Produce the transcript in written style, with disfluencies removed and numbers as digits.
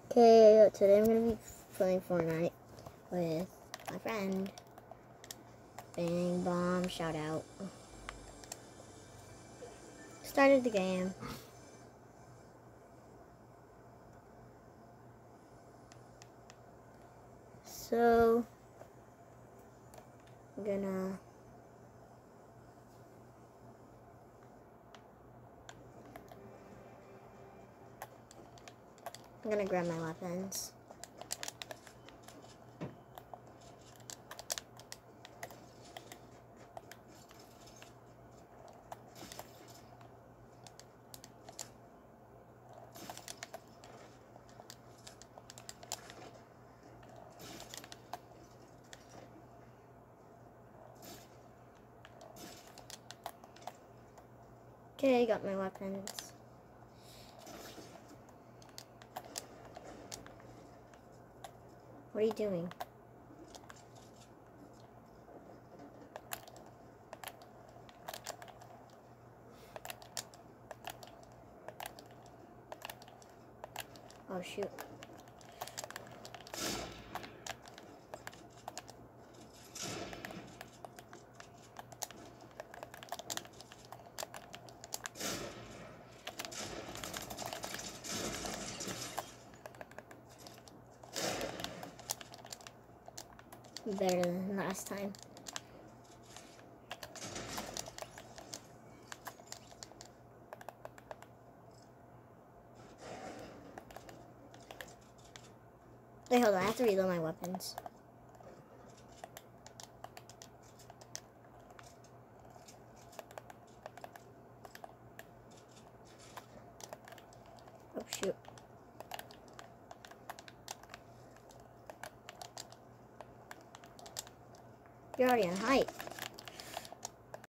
Okay, today I'm gonna be playing Fortnite with my friend. Bang Bomb, shout out. Started the game. So, I'm gonna grab my weapons. Okay, got my weapons. What are you doing? Oh shoot. Better than last time. Wait, hold on, I have to reload my weapons. Oh shoot. You're already on height.